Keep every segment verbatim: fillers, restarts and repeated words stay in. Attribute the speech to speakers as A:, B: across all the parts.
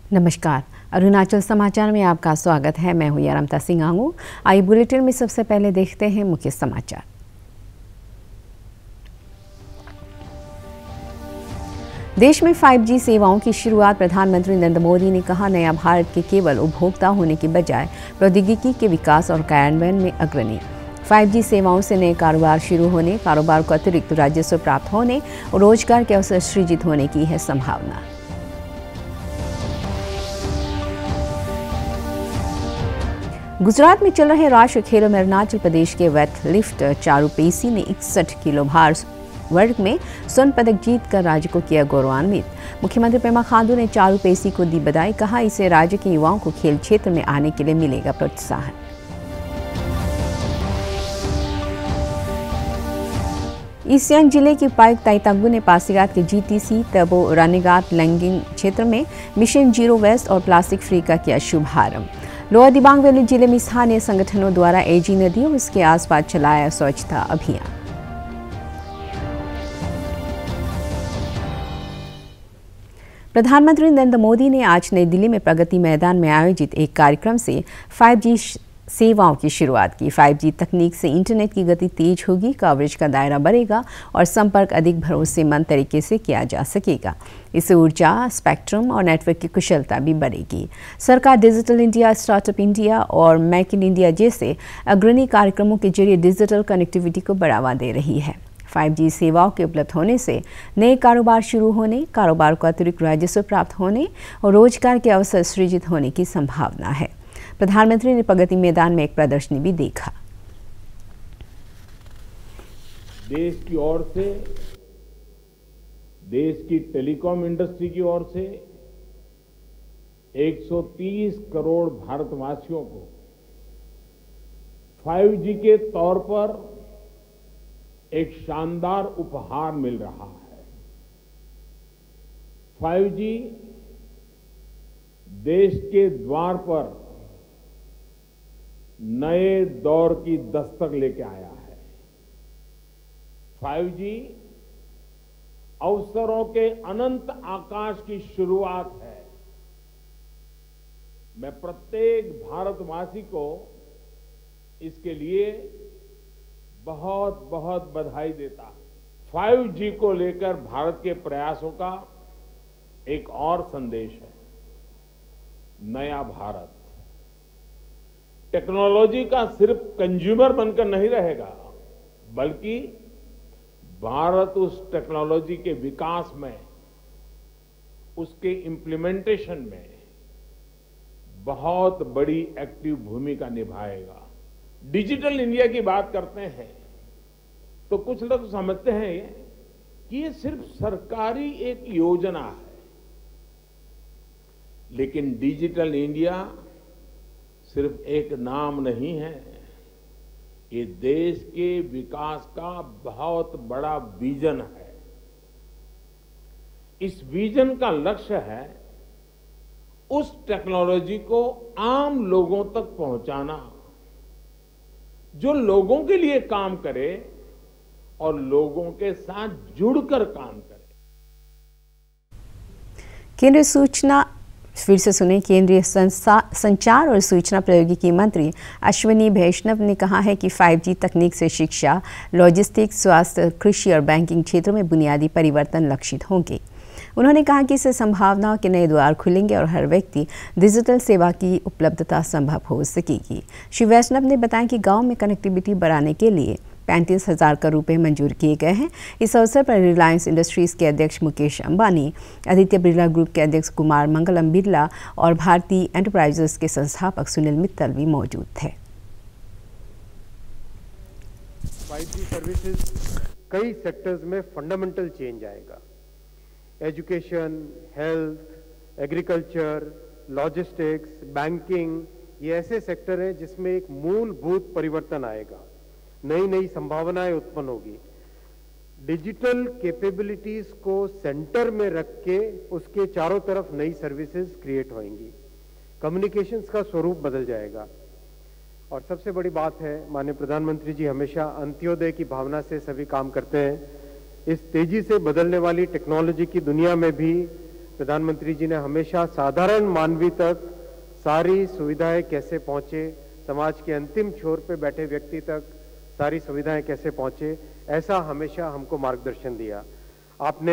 A: नमस्कार, अरुणाचल समाचार में आपका स्वागत है। मैं हूं यारमता सिंह आंगू। आई बुलेटिन में सबसे पहले देखते हैं मुख्य समाचार। देश में फाइव जी सेवाओं की शुरुआत। प्रधानमंत्री नरेंद्र मोदी ने कहा, नया भारत के केवल उपभोक्ता होने के बजाय प्रौद्योगिकी के विकास और कार्यान्वयन में अग्रणी। फाइव जी सेवाओं से नए कारोबार शुरू होने, कारोबार को अतिरिक्त राजस्व प्राप्त होने और रोजगार के अवसर सृजित होने की है संभावना। गुजरात में चल रहे राष्ट्रीय खेलों में अरुणाचल प्रदेश के वेट लिफ्टर चारू पेसी ने इकसठ किलो भार वर्ग में स्वर्ण पदक जीतकर राज्य को किया गौरवान्वित। मुख्यमंत्री पेमा खांडू ने चारू पेसी को दी बधाई। कहा, इससे राज्य के युवाओं को खेल क्षेत्र में आने के लिए मिलेगा प्रोत्साहन। ईस्ट सियांग जिले के उपायुक्त ताइतांगू ने पासीघाट के जीटीसी तबो रानीघाट लैंगिंग क्षेत्र में मिशन जीरो वेस्ट और प्लास्टिक फ्री का किया शुभारंभ। लोअर दिबांग वैली जिले में स्थानीय संगठनों द्वारा एजी नदी और उसके आसपास चलाया स्वच्छता अभियान। प्रधानमंत्री नरेंद्र मोदी ने आज नई दिल्ली में प्रगति मैदान में आयोजित एक कार्यक्रम से फाइव जी सेवाओं की शुरुआत की। फाइव जी तकनीक से इंटरनेट की गति तेज होगी, कवरेज का दायरा बढ़ेगा और संपर्क अधिक भरोसेमंद तरीके से किया जा सकेगा। इससे ऊर्जा, स्पेक्ट्रम और नेटवर्क की कुशलता भी बढ़ेगी। सरकार डिजिटल इंडिया, स्टार्टअप इंडिया और मेक इन इंडिया जैसे अग्रणी कार्यक्रमों के जरिए डिजिटल कनेक्टिविटी को बढ़ावा दे रही है। फाइव जी सेवाओं के उपलब्ध होने से नए कारोबार शुरू होने, कारोबार को अतिरिक्त राजस्व प्राप्त होने और रोजगार के अवसर सृजित होने की संभावना है। प्रधानमंत्री ने प्रगति मैदान में एक प्रदर्शनी भी देखा।
B: देश की ओर से, देश की टेलीकॉम इंडस्ट्री की ओर से एक सौ तीस करोड़ भारतवासियों को फाइव जी के तौर पर एक शानदार उपहार मिल रहा है। फाइव जी देश के द्वार पर नए दौर की दस्तक लेके आया है। फाइव जी अवसरों के अनंत आकाश की शुरुआत है। मैं प्रत्येक भारतवासी को इसके लिए बहुत बहुत बधाई देता हूं। फाइव जी को लेकर भारत के प्रयासों का एक और संदेश है, नया भारत टेक्नोलॉजी का सिर्फ कंज्यूमर बनकर नहीं रहेगा, बल्कि भारत उस टेक्नोलॉजी के विकास में, उसके इम्प्लीमेंटेशन में बहुत बड़ी एक्टिव भूमिका निभाएगा। डिजिटल इंडिया की बात करते हैं तो कुछ लोग समझते हैं कि ये सिर्फ सरकारी एक योजना है, लेकिन डिजिटल इंडिया सिर्फ एक नाम नहीं है, ये देश के विकास का बहुत बड़ा विजन है। इस विजन का लक्ष्य है उस टेक्नोलॉजी को आम लोगों तक पहुंचाना जो लोगों के लिए काम करे और लोगों के साथ जुड़कर काम करे।
A: केंद्रीय सूचना फिर से सुने केंद्रीय संचार और सूचना प्रौद्योगिकी मंत्री अश्विनी वैष्णव ने कहा है कि फाइव जी तकनीक से शिक्षा, लॉजिस्टिक्स, स्वास्थ्य, कृषि और बैंकिंग क्षेत्रों में बुनियादी परिवर्तन लक्षित होंगे। उन्होंने कहा कि इससे संभावनाओं के नए द्वार खुलेंगे और हर व्यक्ति डिजिटल सेवा की उपलब्धता संभव हो सकेगी। श्री वैष्णव ने बताया कि गांव में कनेक्टिविटी बढ़ाने के लिए पैंतीस हजार करोड़ रुपए मंजूर किए गए हैं। इस अवसर पर रिलायंस इंडस्ट्रीज के अध्यक्ष मुकेश अंबानी, आदित्य बिरला ग्रुप के अध्यक्ष कुमार मंगलम बिरला और भारतीय एंटरप्राइजेस के संस्थापक सुनील मित्तल भी मौजूद थे।
C: फाइव जी सर्विसेज कई सेक्टर्स में फंडामेंटल चेंज आएगा। Education, health, agriculture, logistics, banking, ये ऐसे सेक्टर हैं जिसमें एक मूलभूत परिवर्तन आएगा, नई नई संभावनाएं उत्पन्न होगी। डिजिटल कैपेबिलिटीज को सेंटर में रख के उसके चारों तरफ नई सर्विसेज क्रिएट होंगी। कम्युनिकेशंस का स्वरूप बदल जाएगा। और सबसे बड़ी बात है, माननीय प्रधानमंत्री जी हमेशा अंत्योदय की भावना से सभी काम करते हैं। इस तेजी से बदलने वाली टेक्नोलॉजी की दुनिया में भी प्रधानमंत्री जी ने हमेशा साधारण मानवी तक सारी सुविधाएं कैसे पहुंचे, समाज के अंतिम छोर पे बैठे व्यक्ति तक सारी सुविधाएं कैसे पहुंचे, ऐसा हमेशा हमको मार्गदर्शन दिया। आपने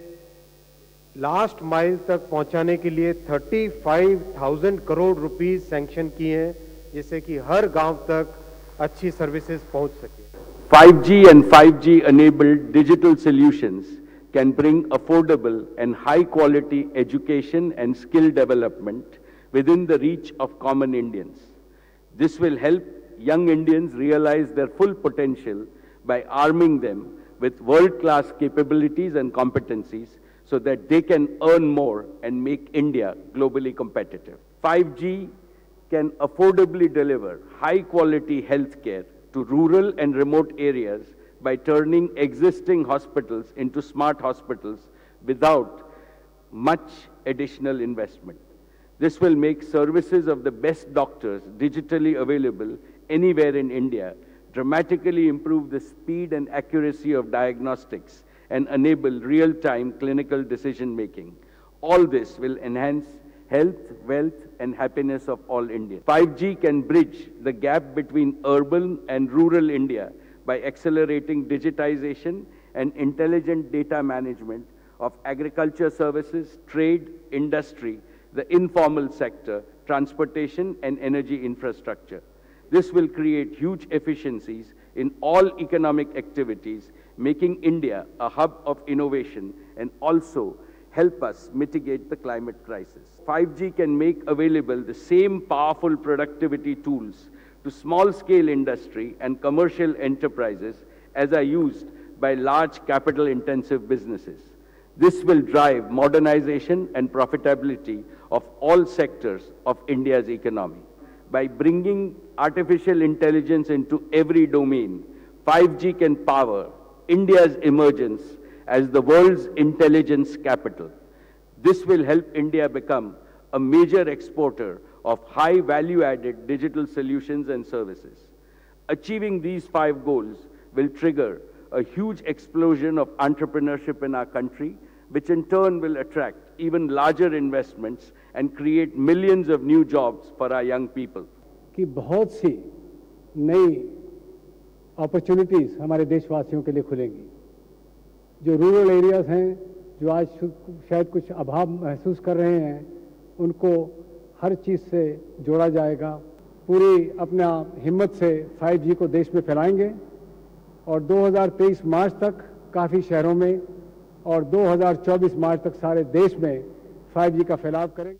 C: लास्ट माइल तक पहुंचाने के लिए पैंतीस हज़ार करोड़ रुपीस सैंक्शन किए हैं, जिससे कि हर गांव तक अच्छी सर्विसेज पहुंच सके।
D: five G and five G enabled digital solutions can bring affordable and high quality education and skill development within the reach of common Indians. This will help young Indians realize their full potential by arming them with world-class capabilities and competencies so that they can earn more and make India globally competitive. five G can affordably deliver high-quality health care to rural and remote areas by turning existing hospitals into smart hospitals without much additional investment. This will make services of the best doctors digitally available anywhere in India, dramatically improve the speed and accuracy of diagnostics, and enable real-time clinical decision-making. All this will enhance health, wealth, and happiness of all Indians. five G can bridge the gap between urban and rural India by accelerating digitization and intelligent data management of agriculture services, trade, industry, the informal sector, transportation, and energy infrastructure. This will create huge efficiencies in all economic activities, making India a hub of innovation and also help us mitigate the climate crisis. five G can make available the same powerful productivity tools to small-scale industry and commercial enterprises as are used by large capital-intensive businesses. This will drive modernization and profitability of all sectors of India's economy. By bringing artificial intelligence into every domain, five G can power India's emergence as the world's intelligence capital. This will help India become a major exporter of high value-added digital solutions and services. Achieving these five goals will trigger a huge explosion of entrepreneurship in our country, which in turn will attract even larger investments and create millions of new jobs for our young people.
E: कि बहुत सी नई opportunities हमारे देशवासियों के लिए खुलेंगी। जो rural areas हैं, जो आज शायद कुछ अभाव महसूस कर रहे हैं, उनको हर चीज़ से जोड़ा जाएगा। पूरी अपना हिम्मत से फाइव जी को देश में फैलाएंगे और दो हज़ार तेईस मार्च तक काफ़ी शहरों में और दो हज़ार चौबीस मार्च तक सारे देश में फाइव जी का फैलाव करेंगे।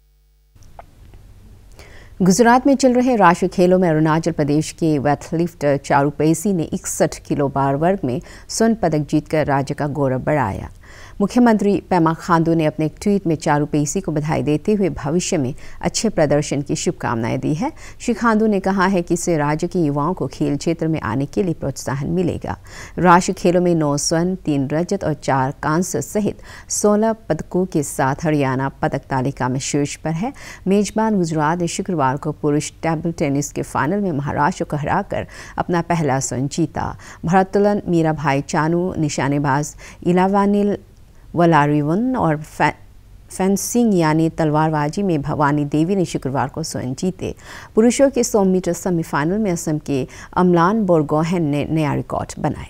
A: गुजरात में चल रहे राष्ट्रीय खेलों में अरुणाचल प्रदेश के वेटलिफ्टर चारू पैसी ने इकसठ किलो बार वर्ग में स्वर्ण पदक जीतकर राज्य का गौरव बढ़ाया। मुख्यमंत्री पेमा खांडू ने अपने एक ट्वीट में चारू पैसी को बधाई देते हुए भविष्य में अच्छे प्रदर्शन की शुभकामनाएं दी है। श्री खांडू ने कहा है कि इससे राज्य के युवाओं को खेल क्षेत्र में आने के लिए प्रोत्साहन मिलेगा। राष्ट्रीय खेलों में नौ स्वर्ण, तीन रजत और चार कांस्य सहित सोलह पदकों के साथ हरियाणा पदक तालिका में शीर्ष पर है। मेजबान गुजरात ने शुक्रवार को पुरुष टेबल टेनिस के फाइनल में महाराष्ट्र को हराकर अपना पहला स्वर्ण जीता। भारोत्तोलन मीराभाई चानू, निशानेबाज इलावानिल वलारिवन और फै, फेंसिंग यानी तलवारबाजी में भवानी देवी ने शुक्रवार को स्वर्ण जीते। पुरुषों के सौ मीटर सेमीफाइनल में असम के अमलान बोरगोहेन ने नया रिकॉर्ड बनाया।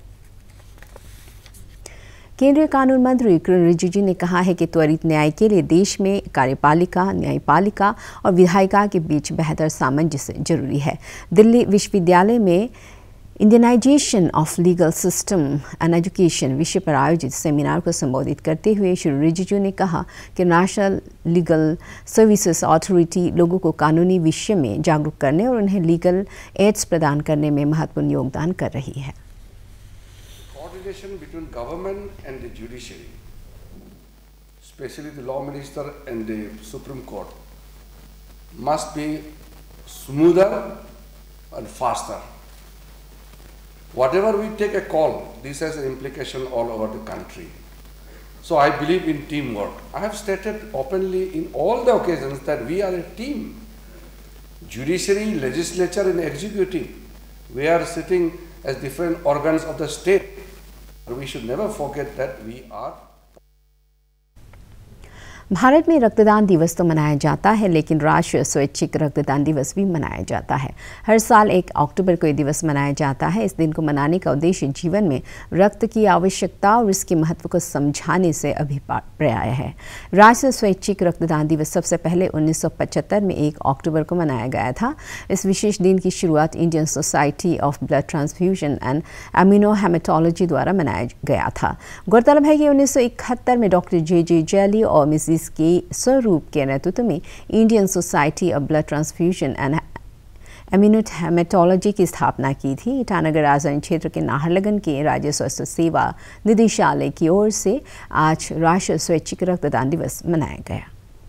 A: केंद्रीय कानून मंत्री किरेन रिजिजू ने कहा है कि त्वरित न्याय के लिए देश में कार्यपालिका, न्यायपालिका और विधायिका के बीच बेहतर सामंजस्य जरूरी है। दिल्ली विश्वविद्यालय में Indianization of legal system and education विषय पर आयोजित सेमिनार को संबोधित करते हुए श्री रिजिजू ने कहा कि नेशनल लीगल सर्विसेज अथॉरिटी लोगों को कानूनी विषय में जागरूक करने और उन्हें लीगल एड्स प्रदान करने में महत्वपूर्ण योगदान कर रही है।
F: Coordination between government and the judiciary, especially the law minister and the Supreme Court, must be smoother and faster. Whatever we take a call, this has an implication all over the country. So I believe in teamwork. I have stated openly in all the occasions that we are a team. Judiciary, legislature and executive. We are sitting as different organs of the state. We should never forget that we are.
A: Bharat में रक्तदान दिवस तो मनाया जाता है, लेकिन राष्ट्रीय स्वैच्छिक रक्तदान दिवस भी मनाया जाता है। हर साल एक अक्टूबर को ये दिवस मनाया जाता है। इस दिन को मनाने का उद्देश्य जीवन में रक्त की आवश्यकता और इसके महत्व को समझाने से अभिप्राय है। राष्ट्रीय स्वैच्छिक रक्तदान दिवस सबसे पहले उन्नीस सौ पचहत्तर में एक अक्टूबर को मनाया गया था। इस विशेष दिन की शुरुआत Indian society of blood transfusion and immunohematology द्वारा मनाया गया था। गौरतलब है कि उन्नीस सौ इकहत्तर में डॉक्टर जे जे जैली और मिसिस के स्वरूप के नेतृत्व में Indian society of blood transfusion and immunohematology की स्थापना की थी। ईटानगर राजधानी क्षेत्र के नाहरलगुन के राज्य स्वास्थ्य सेवा निदेशालय की ओर से आज राष्ट्रीय स्वैच्छिक रक्तदान दिवस मनाया गया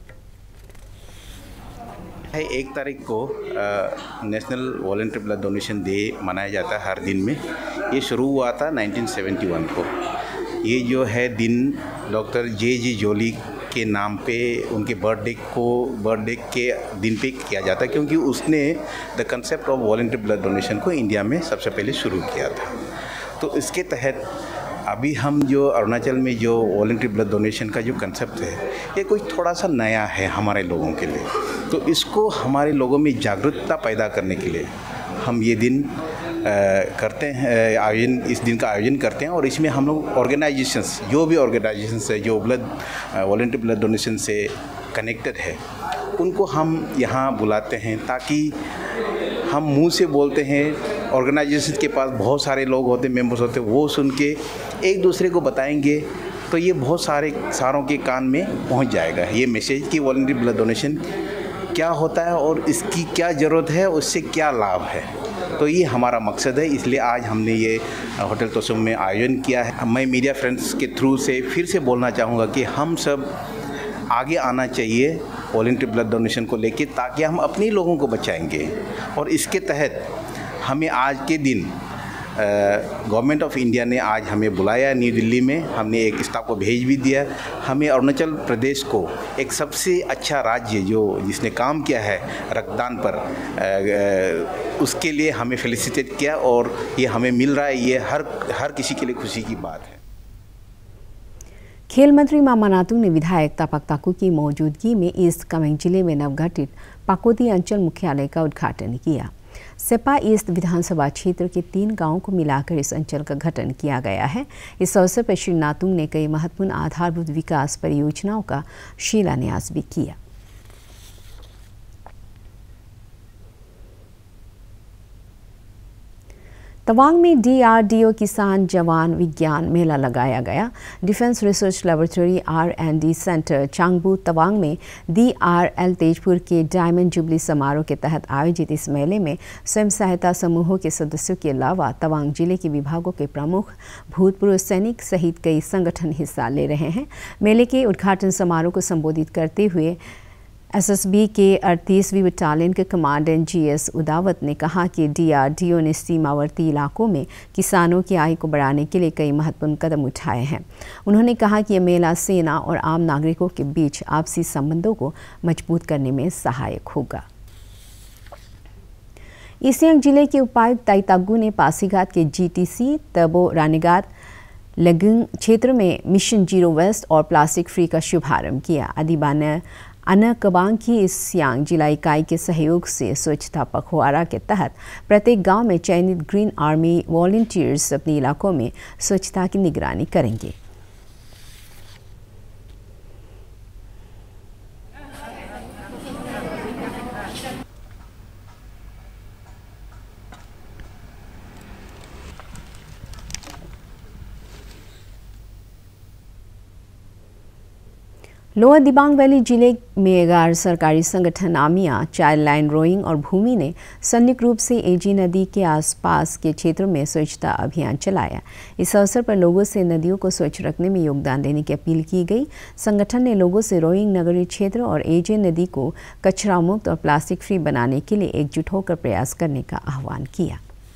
G: है। एक तारीख को national voluntary blood donation day मनाया जाता है हर दिन में। ये शुरू हुआ था उन्नीस सौ इकहत्तर को। ये जो है दिन डॉक्टर जे जे जोली के नाम पे उनके बर्थडे को बर्थडे के दिन पे किया जाता है, क्योंकि उसने the concept of voluntary blood donation को इंडिया में सबसे पहले शुरू किया था। तो इसके तहत अभी हम जो अरुणाचल में जो वॉलंटरी ब्लड डोनेशन का जो कंसेप्ट है, ये कोई थोड़ा सा नया है हमारे लोगों के लिए। तो इसको हमारे लोगों में जागरूकता पैदा करने के लिए हम ये दिन आ, करते हैं आयोजन इस दिन का आयोजन करते हैं। और इसमें हम लोग ऑर्गेनाइजेशंस जो भी ऑर्गेनाइजेशंस है जो ब्लड वॉलंटरी ब्लड डोनेशन से कनेक्टेड है, उनको हम यहाँ बुलाते हैं, ताकि हम मुंह से बोलते हैं, ऑर्गेनाइजेशन के पास बहुत सारे लोग होते मेंबर्स होते, वो सुन के एक दूसरे को बताएंगे तो ये बहुत सारे सारों के कान में पहुँच जाएगा ये मैसेज कि वॉलंटरी ब्लड डोनेशन क्या होता है और इसकी क्या ज़रूरत है, उससे क्या लाभ है। तो ये हमारा मकसद है, इसलिए आज हमने ये होटल तोसुम में आयोजन किया है। मैं मीडिया फ्रेंड्स के थ्रू से फिर से बोलना चाहूँगा कि हम सब आगे आना चाहिए वॉलंटरी ब्लड डोनेशन को लेके, ताकि हम अपने लोगों को बचाएंगे। और इसके तहत हमें आज के दिन गवर्नमेंट ऑफ इंडिया ने आज हमें बुलाया न्यू दिल्ली में। हमने एक स्टाफ को भेज भी दिया। हमें अरुणाचल प्रदेश को एक सबसे अच्छा राज्य जो जिसने काम किया है रक्तदान पर, आ, उसके लिए हमें फेलिसिटेट किया और ये हमें मिल रहा है। ये हर हर किसी के लिए खुशी की बात है।
A: खेल मंत्री मामा नातुंग ने विधायक तापक ताकू की मौजूदगी में ईस्ट कामेंग जिले में नवगठित पाकोदी अंचल मुख्यालय का उद्घाटन किया। सेपा ईस्ट विधानसभा क्षेत्र के तीन गांवों को मिलाकर इस अंचल का गठन किया गया है। इस अवसर पर श्री नातुंग ने कई महत्वपूर्ण आधारभूत विकास परियोजनाओं का शिलान्यास भी किया। तवांग में डी आर डी ओ किसान जवान विज्ञान मेला लगाया गया। Defence research laboratory R and D centre Changbu Tawang में डी आर एल तेजपुर के डायमंड जुबली समारोह के तहत आयोजित इस मेले में स्वयं सहायता समूहों के सदस्यों के अलावा तवांग जिले के विभागों के प्रमुख, भूतपूर्व सैनिक सहित कई संगठन हिस्सा ले रहे हैं। मेले के उद्घाटन समारोह को संबोधित करते हुए एस एस बी के अड़तीसवीं बटालियन के कमांडेंट जी एस उदावत ने कहा कि डी आर डी ओ ने सीमावर्ती इलाकों में किसानों की आय को बढ़ाने के लिए कई महत्वपूर्ण कदम उठाए हैं। उन्होंने कहा कि यह मेला सेना और आम नागरिकों के बीच आपसी संबंधों को मजबूत करने में सहायक होगा। ईस्ट सियांग जिले के उपायुक्त ताई तागू ने पासीघाट के जी टी सी तबो रानीघाट लगुंग क्षेत्र में मिशन जीरो वेस्ट और प्लास्टिक फ्री का शुभारंभ किया। अधिबाना अना कबांग की इस सियांग जिला इकाई के सहयोग से स्वच्छता पखवाड़ा के तहत प्रत्येक गांव में चयनित ग्रीन आर्मी वॉलंटियर्स अपने इलाकों में स्वच्छता की निगरानी करेंगे। लोअर दिबांग वैली जिले में गैर सरकारी संगठन आमिया, चाइल्ड लाइन रोइंग और भूमि ने संयुक्त रूप से एजी नदी के आसपास के क्षेत्रों में स्वच्छता अभियान चलाया। इस अवसर पर लोगों से नदियों को स्वच्छ रखने में योगदान देने की अपील की गई। संगठन ने लोगों से रोइंग नगरीय क्षेत्र और एजे नदी को कचरा मुक्त और प्लास्टिक फ्री बनाने के लिए एकजुट होकर प्रयास करने का आह्वान किया।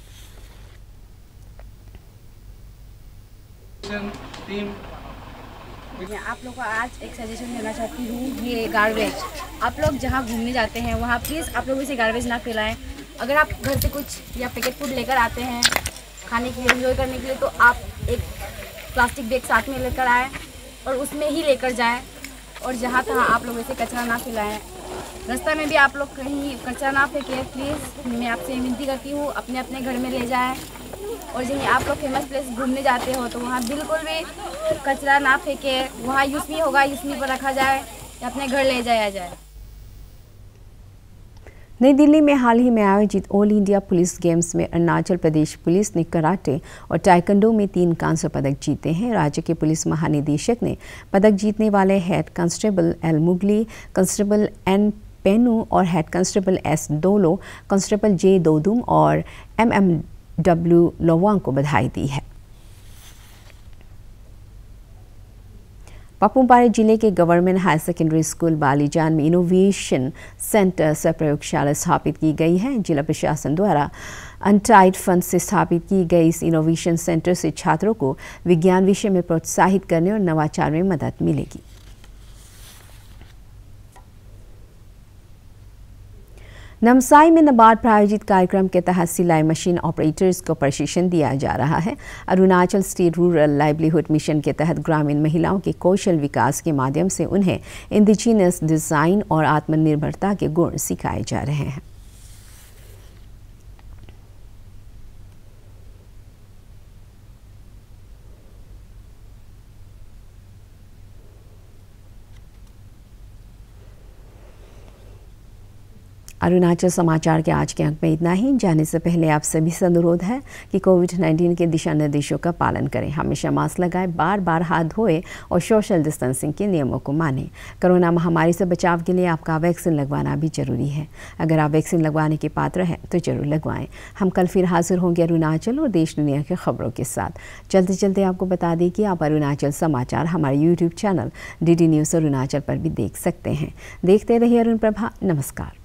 H: मैं आप लोगों को आज एक सजेशन देना चाहती हूँ। ये गार्बेज, आप लोग जहाँ घूमने जाते हैं वहाँ प्लीज़ आप लोग इसे गार्बेज ना फैलाएं। अगर आप घर से कुछ या पैकेट फूड लेकर आते हैं खाने के लिए, एंजॉय करने के लिए, तो आप एक प्लास्टिक बैग साथ में लेकर आएँ और उसमें ही लेकर जाएं। और जहाँ तहाँ आप लोग ऐसे कचरा ना फैलाएं। रास्ता में भी आप लोग कहीं कचरा ना फेंकें प्लीज़, मैं आपसे विनती करती हूँ। अपने अपने घर में ले जाएं। और जहीं आप लोग फेमस प्लेस घूमने जाते हो तो वहाँ बिल्कुल भी कचरा ना फेंकें। वहाँ यूस्मी होगा, यूस्मी पर रखा जाए या अपने घर ले जाया जाए।
A: नई दिल्ली में हाल ही में आयोजित ऑल इंडिया पुलिस गेम्स में अरुणाचल प्रदेश पुलिस ने कराटे और टाइकोंडो में तीन कांस्य पदक जीते हैं। राज्य के पुलिस महानिदेशक ने पदक जीतने वाले head constable L Mugli, constable N Penu और head constable S Dolo, constable J Dodum और एम एम डब्ल्यू लोवांग को बधाई दी है। पापुमपारे जिले के government higher secondary school Balijan में इनोवेशन सेंटर सह प्रयोगशाला स्थापित की गई है। जिला प्रशासन द्वारा अनटाइड फंड से स्थापित की गई इस इनोवेशन सेंटर से छात्रों को विज्ञान विषय में प्रोत्साहित करने और नवाचार में मदद मिलेगी। नमसाई में नाबार्ड प्रायोजित कार्यक्रम के तहत सिलाई मशीन ऑपरेटर्स को प्रशिक्षण दिया जा रहा है। Arunachal state rural livelihood mission के तहत ग्रामीण महिलाओं के कौशल विकास के माध्यम से उन्हें इंडिजिनस डिज़ाइन और आत्मनिर्भरता के गुण सिखाए जा रहे हैं। अरुणाचल समाचार के आज के अंक में इतना ही। जाने से पहले आप सभी से अनुरोध है कि कोविड नाइन्टीन के दिशा निर्देशों का पालन करें, हमेशा मास्क लगाएं, बार बार हाथ धोएं और सोशल डिस्टेंसिंग के नियमों को मानें। कोरोना महामारी से बचाव के लिए आपका वैक्सीन लगवाना भी जरूरी है। अगर आप वैक्सीन लगवाने के पात्र हैं तो जरूर लगवाएं। हम कल फिर हाजिर होंगे अरुणाचल और देश दुनिया की खबरों के साथ। चलते चलते आपको बता दें कि आप अरुणाचल समाचार हमारे YouTube channel D D news Arunachal पर भी देख सकते हैं। देखते रहिए अरुण प्रभा। नमस्कार।